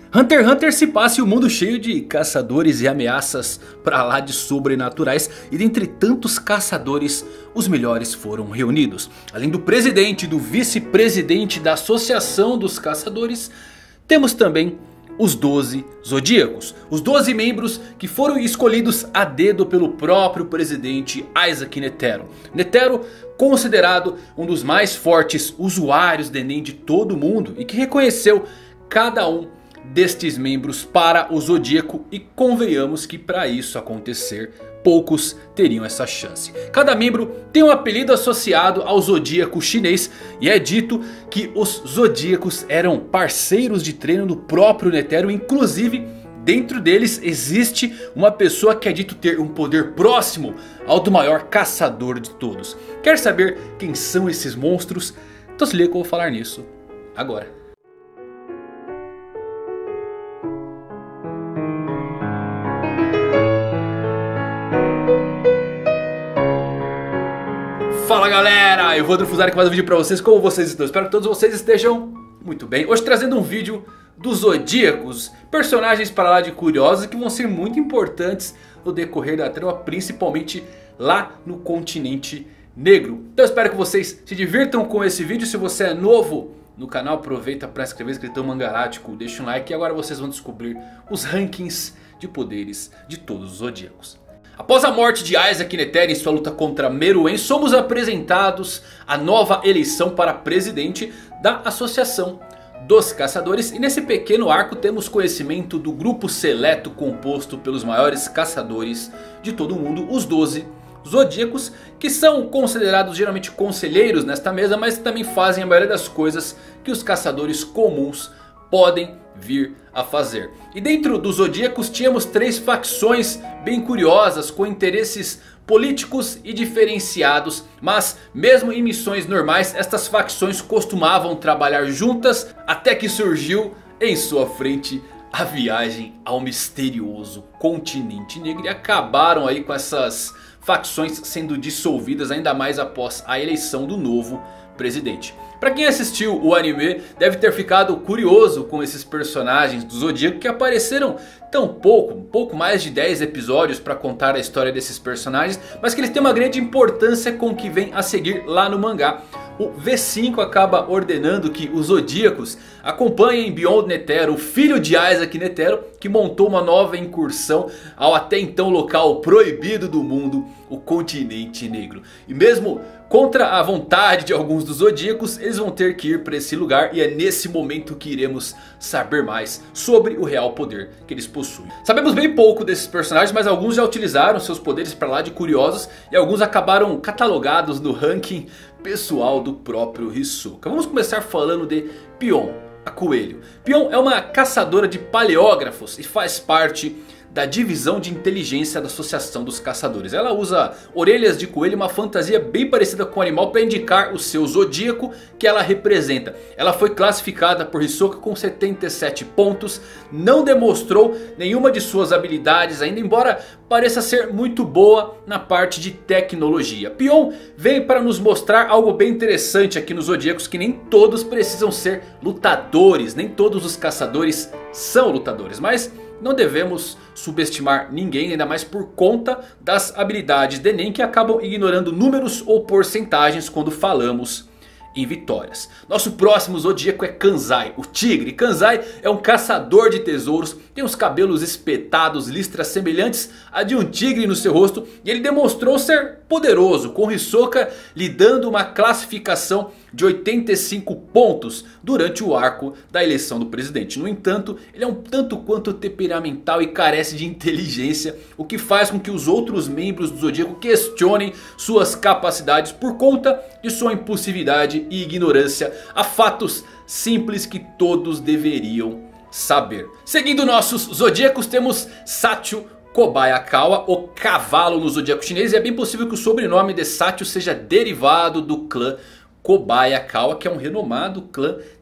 Hunter x Hunter se passa em um mundo cheio de caçadores e ameaças pra lá de sobrenaturais. E dentre tantos caçadores, os melhores foram reunidos. Além do presidente e do vice-presidente da Associação dos Caçadores, temos também os 12 Zodíacos. Os 12 membros que foram escolhidos a dedo pelo próprio presidente Isaac Netero. Netero, considerado um dos mais fortes usuários de Enem de todo o mundo. E que reconheceu cada um destes membros para o Zodíaco. E convenhamos que para isso acontecer, poucos teriam essa chance. Cada membro tem um apelido associado ao Zodíaco chinês. E é dito que os Zodíacos eram parceiros de treino do próprio Netero. Inclusive, dentro deles existe uma pessoa que é dito ter um poder próximo ao do maior caçador de todos. Quer saber quem são esses monstros? Então se liga que eu vou falar nisso agora. Fala galera, eu vou Drufuzar aqui mais um vídeo pra vocês. Como vocês estão? Espero que todos vocês estejam muito bem. Hoje trazendo um vídeo dos Zodíacos, personagens para lá de curiosos que vão ser muito importantes no decorrer da trama, principalmente lá no continente negro. Então eu espero que vocês se divirtam com esse vídeo. Se você é novo no canal, aproveita para se inscrever, Escritão Mangalático, deixa um like. E agora vocês vão descobrir os rankings de poderes de todos os Zodíacos. Após a morte de Isaac Netero em sua luta contra Meruem, somos apresentados a nova eleição para presidente da Associação dos Caçadores. E nesse pequeno arco temos conhecimento do grupo seleto composto pelos maiores caçadores de todo o mundo, os 12 Zodíacos, que são considerados geralmente conselheiros nesta mesa, mas também fazem a maioria das coisas que os caçadores comuns podem vir a fazer. E dentro dos Zodíacos tínhamos 3 facções bem curiosas, com interesses políticos e diferenciados. Mas mesmo em missões normais, estas facções costumavam trabalhar juntas, até que surgiu em sua frente a viagem ao misterioso continente negro. E acabaram aí com essas facções sendo dissolvidas, ainda mais após a eleição do novo presidente. Para quem assistiu o anime, deve ter ficado curioso com esses personagens do Zodíaco que apareceram tão pouco mais de 10 episódios para contar a história desses personagens, mas que eles têm uma grande importância com o que vem a seguir lá no mangá. O V5 acaba ordenando que os Zodíacos acompanhem Beyond Netero, o filho de Isaac Netero, que montou uma nova incursão ao até então local proibido do mundo, o continente negro. E mesmo contra a vontade de alguns dos Zodíacos, eles vão ter que ir para esse lugar. E é nesse momento que iremos saber mais sobre o real poder que eles possuem. Sabemos bem pouco desses personagens, mas alguns já utilizaram seus poderes para lá de curiosos. E alguns acabaram catalogados no ranking pessoal do próprio Hisoka. Vamos começar falando de Pion, a coelho. Pion é uma caçadora de paleógrafos e faz parte da divisão de inteligência da Associação dos Caçadores. Ela usa orelhas de coelho, uma fantasia bem parecida com o animal, para indicar o seu zodíaco que ela representa. Ela foi classificada por Hisoka com 77 pontos. Não demonstrou nenhuma de suas habilidades ainda, embora pareça ser muito boa na parte de tecnologia. Pion vem para nos mostrar algo bem interessante aqui nos Zodíacos, que nem todos precisam ser lutadores, nem todos os caçadores são lutadores, mas não devemos subestimar ninguém, ainda mais por conta das habilidades de Enem, que acabam ignorando números ou porcentagens quando falamos em vitórias. Nosso próximo Zodíaco é Kanzai, o tigre. Kanzai é um caçador de tesouros, tem os cabelos espetados, listras semelhantes a de um tigre no seu rosto. E ele demonstrou ser poderoso, com Hisoka lhe dando uma classificação de 85 pontos durante o arco da eleição do presidente. No entanto, ele é um tanto quanto temperamental e carece de inteligência, o que faz com que os outros membros do Zodíaco questionem suas capacidades por conta de sua impulsividade e ignorância a fatos simples que todos deveriam saber. Seguindo nossos Zodíacos, temos Sachio Kobayakawa, o cavalo no Zodíaco chinês. E é bem possível que o sobrenome de Sachio seja derivado do clã Kobayakawa, que é um renomado clã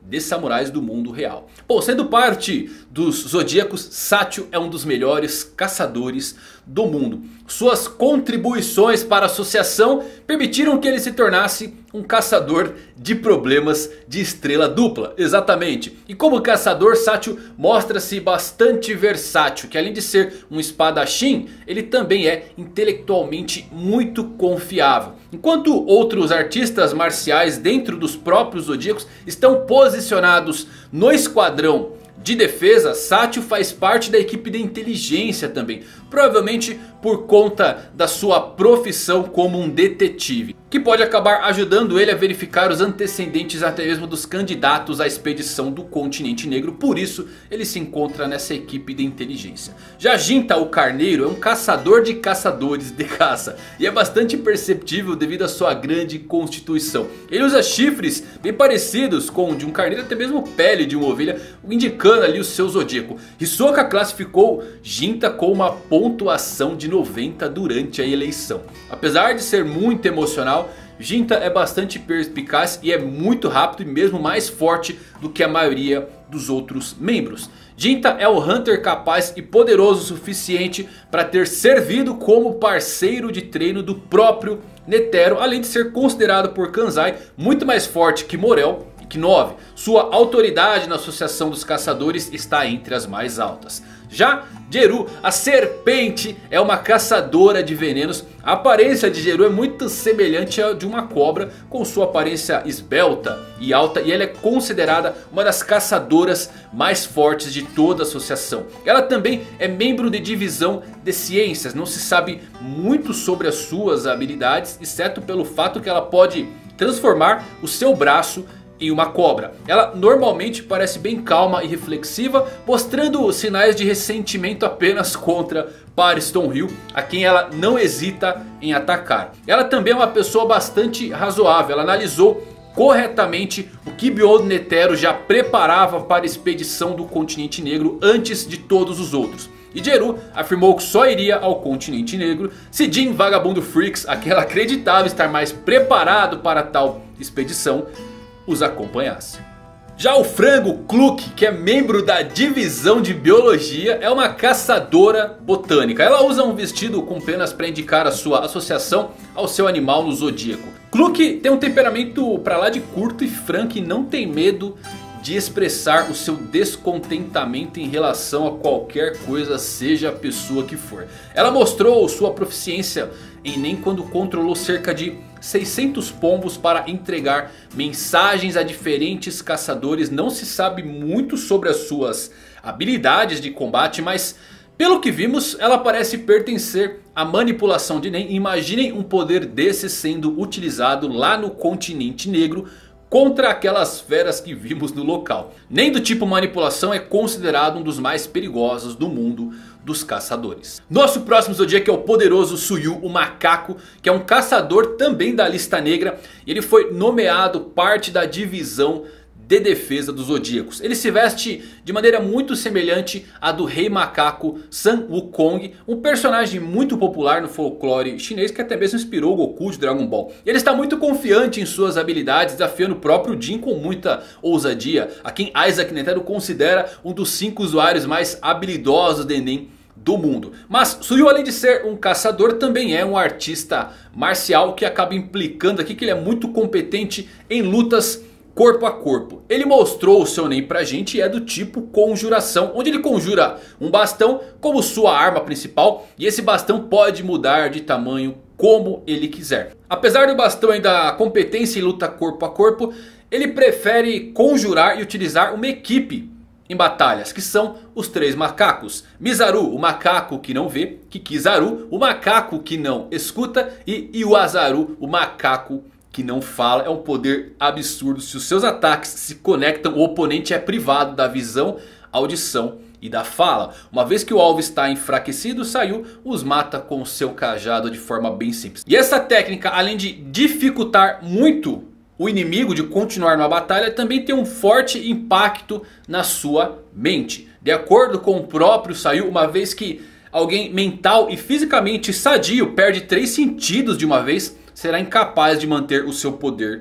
de samurais do mundo real. Bom, sendo parte dos Zodíacos, Satchel é um dos melhores caçadores do mundo. Suas contribuições para a associação permitiram que ele se tornasse um caçador de problemas de estrela dupla. Exatamente. E como caçador, Satchel mostra-se bastante versátil. Que além de ser um espadachim, ele também é intelectualmente muito confiável. Enquanto outros artistas marciais dentro dos próprios Zodíacos estão posicionados no esquadrão de defesa, Satchel faz parte da equipe de inteligência também. Provavelmente por conta da sua profissão como um detetive, que pode acabar ajudando ele a verificar os antecedentes até mesmo dos candidatos à expedição do Continente Negro. Por isso ele se encontra nessa equipe de inteligência. Já Jinta, o Carneiro, é um caçador de caçadores de caça. E é bastante perceptível devido à sua grande constituição. Ele usa chifres bem parecidos com o de um carneiro, até mesmo pele de uma ovelha, indicando ali o seu zodíaco. Hisoka classificou Jinta com uma pontuação de 90 durante a eleição. Apesar de ser muito emocional, Jinta é bastante perspicaz e é muito rápido e mesmo mais forte do que a maioria dos outros membros. Jinta é um Hunter capaz e poderoso o suficiente para ter servido como parceiro de treino do próprio Netero, além de ser considerado por Kanzai muito mais forte que Morel e que 9. Sua autoridade na associação dos caçadores está entre as mais altas. Já Jeru, a serpente, é uma caçadora de venenos. A aparência de Jeru é muito semelhante à de uma cobra, com sua aparência esbelta e alta. E ela é considerada uma das caçadoras mais fortes de toda a associação. Ela também é membro de divisão de ciências. Não se sabe muito sobre as suas habilidades, exceto pelo fato que ela pode transformar o seu braço em uma cobra. Ela normalmente parece bem calma e reflexiva, mostrando sinais de ressentimento apenas contra Paris Thornhill, a quem ela não hesita em atacar. Ela também é uma pessoa bastante razoável. Ela analisou corretamente o que Beyond Netero já preparava para a expedição do Continente Negro antes de todos os outros. E Jeru afirmou que só iria ao Continente Negro se Jin Vagabundo Freaks, a quem ela acreditava estar mais preparado para tal expedição, os acompanhasse. Já o frango Kluk, que é membro da divisão de biologia, é uma caçadora botânica. Ela usa um vestido com penas para indicar a sua associação ao seu animal no zodíaco. Kluk tem um temperamento pra lá de curto e franco e não tem medo de expressar o seu descontentamento em relação a qualquer coisa, seja a pessoa que for. Ela mostrou sua proficiência em Nen quando controlou cerca de 600 pombos para entregar mensagens a diferentes caçadores. Não se sabe muito sobre as suas habilidades de combate, mas pelo que vimos, ela parece pertencer à manipulação de Nen. Imaginem um poder desse sendo utilizado lá no Continente Negro contra aquelas feras que vimos no local. Nen do tipo manipulação é considerado um dos mais perigosos do mundo dos caçadores. Nosso próximo zodíaco é o poderoso Suyu, o macaco, que é um caçador também da lista negra. Ele foi nomeado parte da divisão de defesa dos zodíacos. Ele se veste de maneira muito semelhante à do rei macaco Sun Wukong, um personagem muito popular no folclore chinês que até mesmo inspirou o Goku de Dragon Ball. Ele está muito confiante em suas habilidades, desafiando o próprio Jin com muita ousadia, a quem Isaac Netero considera um dos 5 usuários mais habilidosos de Nen do mundo. Mas Suyu, além de ser um caçador, também é um artista marcial, que acaba implicando aqui que ele é muito competente em lutas corpo a corpo. Ele mostrou o seu Nen pra gente e é do tipo conjuração, onde ele conjura um bastão como sua arma principal. E esse bastão pode mudar de tamanho como ele quiser. Apesar do bastão ainda competência em luta corpo a corpo, ele prefere conjurar e utilizar uma equipe em batalhas, que são os 3 macacos. Mizaru, o macaco que não vê. Kikizaru, o macaco que não escuta. E Iwazaru, o macaco que não fala. É um poder absurdo. Se os seus ataques se conectam, o oponente é privado da visão, audição e da fala. Uma vez que o alvo está enfraquecido, Sayu os mata com seu cajado de forma bem simples. E essa técnica, além de dificultar muito o inimigo de continuar numa batalha, também tem um forte impacto na sua mente. De acordo com o próprio Sayu, uma vez que alguém mental e fisicamente sadio perde 3 sentidos de uma vez, será incapaz de manter o seu poder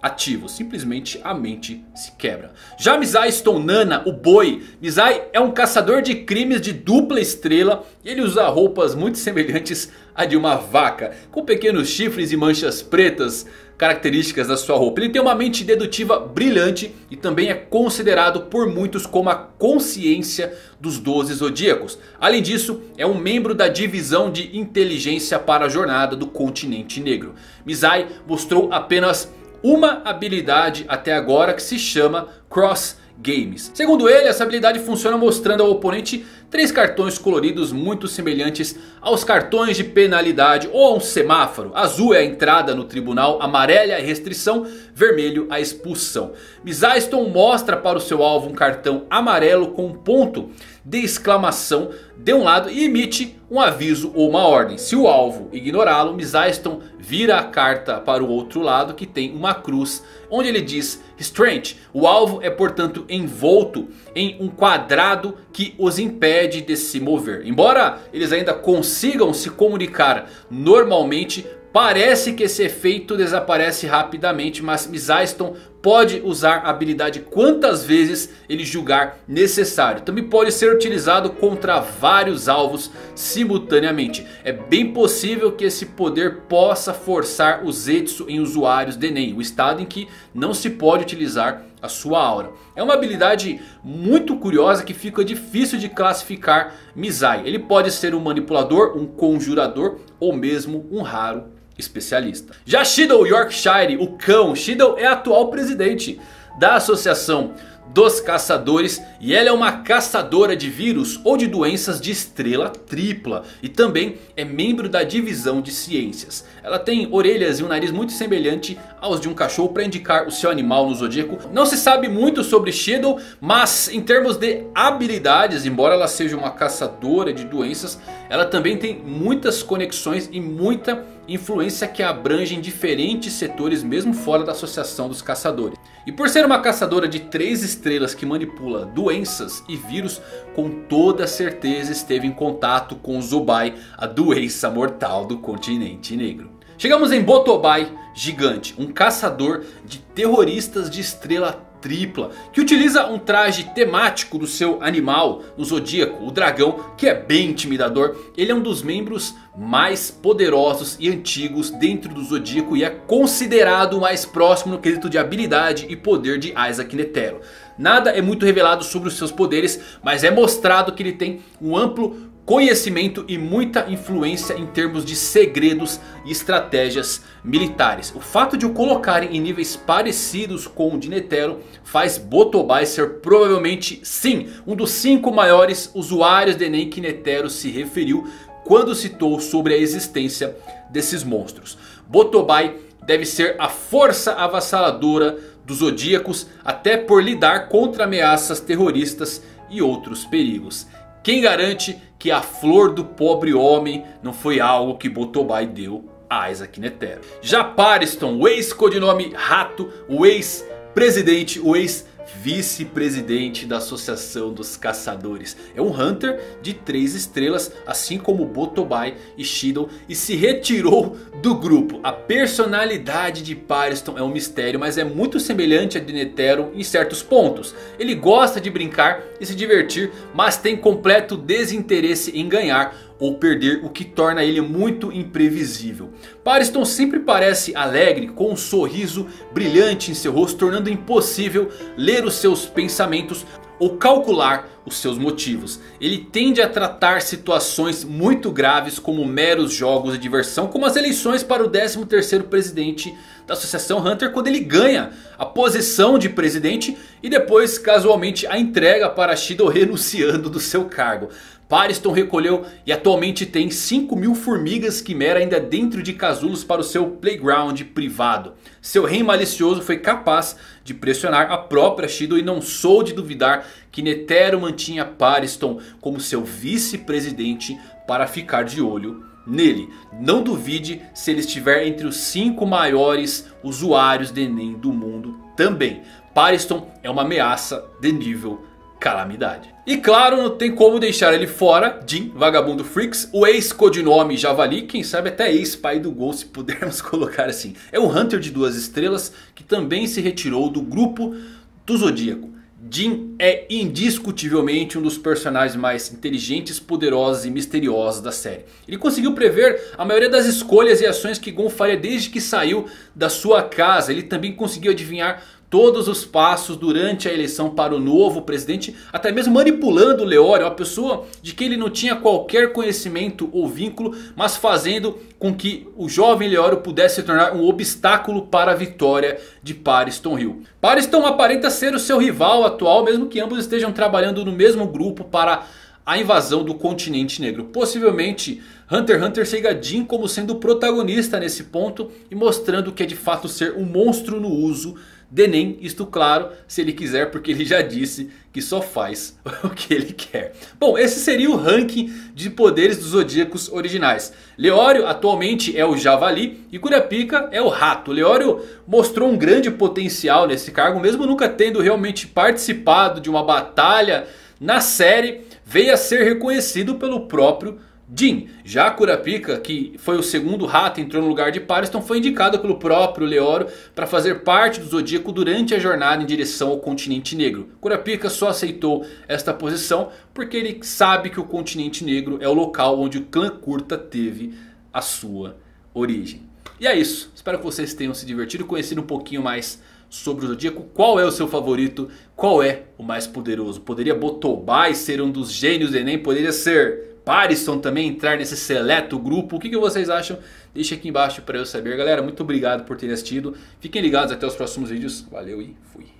ativo. Simplesmente a mente se quebra. Já Mizai Stone Nana, o boi. Mizai é um caçador de crimes de dupla estrela. E ele usa roupas muito semelhantes à de uma vaca, com pequenos chifres e manchas pretas, características da sua roupa. Ele tem uma mente dedutiva brilhante e também é considerado por muitos como a consciência dos 12 zodíacos. Além disso, é um membro da divisão de inteligência para a jornada do continente negro. Mizai mostrou apenas uma habilidade até agora, que se chama Cross Games. Segundo ele, essa habilidade funciona mostrando ao oponente 3 cartões coloridos muito semelhantes aos cartões de penalidade ou a um semáforo. Azul é a entrada no tribunal, amarelo é a restrição, vermelho a expulsão. Mizai Stone mostra para o seu alvo um cartão amarelo com um ponto de exclamação de um lado e emite um aviso ou uma ordem. Se o alvo ignorá-lo, Mizai Stone vira a carta para o outro lado, que tem uma cruz, onde ele diz Restraint. O alvo é, portanto, envolto em um quadrado que os impede de se mover. Embora eles ainda consigam se comunicar normalmente, parece que esse efeito desaparece rapidamente, mas Mizai Stone pode usar a habilidade quantas vezes ele julgar necessário. Também pode ser utilizado contra vários alvos simultaneamente. É bem possível que esse poder possa forçar o Zetsu em usuários de Nen, o estado em que não se pode utilizar a sua aura. É uma habilidade muito curiosa que fica difícil de classificar Mizai. Ele pode ser um manipulador, um conjurador ou mesmo um raro especialista. Já Shido Yorkshire, o cão. Shido é a atual presidente da Associação dos Caçadores e ela é uma caçadora de vírus ou de doenças de estrela tripla e também é membro da divisão de ciências. Ela tem orelhas e um nariz muito semelhante aos de um cachorro para indicar o seu animal no zodíaco. Não se sabe muito sobre Shido, mas em termos de habilidades, embora ela seja uma caçadora de doenças, ela também tem muitas conexões e muita influência que abrangem diferentes setores mesmo fora da Associação dos Caçadores. E por ser uma caçadora de 3 estrelas que manipula doenças e vírus, com toda certeza esteve em contato com Zubai, a doença mortal do continente negro. Chegamos em Botobai Gigante, um caçador de terroristas de estrela tripla, que utiliza um traje temático do seu animal no zodíaco, o dragão, que é bem intimidador. Ele é um dos membros mais poderosos e antigos dentro do zodíaco e é considerado o mais próximo no quesito de habilidade e poder de Isaac Netero. Nada é muito revelado sobre os seus poderes, mas é mostrado que ele tem um amplo conhecimento e muita influência em termos de segredos e estratégias militares. O fato de o colocarem em níveis parecidos com o de Netero faz Botobai ser provavelmente, sim, um dos 5 maiores usuários de Nen que Netero se referiu quando citou sobre a existência desses monstros. Botobai deve ser a força avassaladora dos zodíacos, até por lidar contra ameaças terroristas e outros perigos. Quem garante que a flor do pobre homem não foi algo que Botobai deu a Isaac Netero? Já Pariston, o ex-codinome Rato, o ex-presidente, o ex-vice-presidente da Associação dos Caçadores. É um Hunter de 3 estrelas, assim como Botobai e Shido, e se retirou do grupo. A personalidade de Pariston é um mistério, mas é muito semelhante a de Netero em certos pontos. Ele gosta de brincar e se divertir, mas tem completo desinteresse em ganhar ou perder, o que torna ele muito imprevisível. Pariston sempre parece alegre, com um sorriso brilhante em seu rosto, tornando impossível ler os seus pensamentos ou calcular os seus motivos. Ele tende a tratar situações muito graves como meros jogos de diversão, como as eleições para o 13º presidente da Associação Hunter, quando ele ganha a posição de presidente e depois casualmente a entrega para Shido renunciando do seu cargo. Pariston recolheu e atualmente tem 5.000 formigas quimera ainda dentro de casulos para o seu playground privado. Seu rei malicioso foi capaz de pressionar a própria Shido e não sou de duvidar que Netero mantinha Pariston como seu vice-presidente para ficar de olho nele. Não duvide se ele estiver entre os 5 maiores usuários de Nen do mundo também. Pariston é uma ameaça de nível calamidade. E claro, não tem como deixar ele fora, Jin, Vagabundo Freaks, o ex-codinome Javali, quem sabe até ex-pai do Gol, se pudermos colocar assim. É um Hunter de 2 estrelas que também se retirou do grupo do Zodíaco. Jin é indiscutivelmente um dos personagens mais inteligentes, poderosos e misteriosos da série. Ele conseguiu prever a maioria das escolhas e ações que Gon faria desde que saiu da sua casa. Ele também conseguiu adivinhar todos os passos durante a eleição para o novo presidente, até mesmo manipulando o Leório, uma pessoa de quem ele não tinha qualquer conhecimento ou vínculo, mas fazendo com que o jovem Leório pudesse se tornar um obstáculo para a vitória de Pariston Hill. Pariston aparenta ser o seu rival atual, mesmo que ambos estejam trabalhando no mesmo grupo para a invasão do continente negro. Possivelmente Hunter x Hunter siga Jin como sendo o protagonista nesse ponto e mostrando que é de fato ser um monstro no uso de Nen, isto claro, se ele quiser, porque ele já disse que só faz o que ele quer. Bom, esse seria o ranking de poderes dos Zodíacos originais. Leório atualmente é o Javali e Kurapika é o Rato. Leório mostrou um grande potencial nesse cargo, mesmo nunca tendo realmente participado de uma batalha na série, veio a ser reconhecido pelo próprio Jin. Já Kurapika, que foi o segundo rato, entrou no lugar de Pariston, foi indicado pelo próprio Leório para fazer parte do Zodíaco durante a jornada em direção ao continente negro. Kurapika só aceitou esta posição porque ele sabe que o continente negro é o local onde o clã Kurta teve a sua origem. E é isso, espero que vocês tenham se divertido e conhecido um pouquinho mais sobre o Zodíaco. Qual é o seu favorito? Qual é o mais poderoso? Poderia Botobai ser um dos gênios do Enem? Poderia ser Pariston também entrar nesse seleto grupo? O que vocês acham? Deixa aqui embaixo para eu saber. Galera, muito obrigado por terem assistido. Fiquem ligados até os próximos vídeos. Valeu e fui.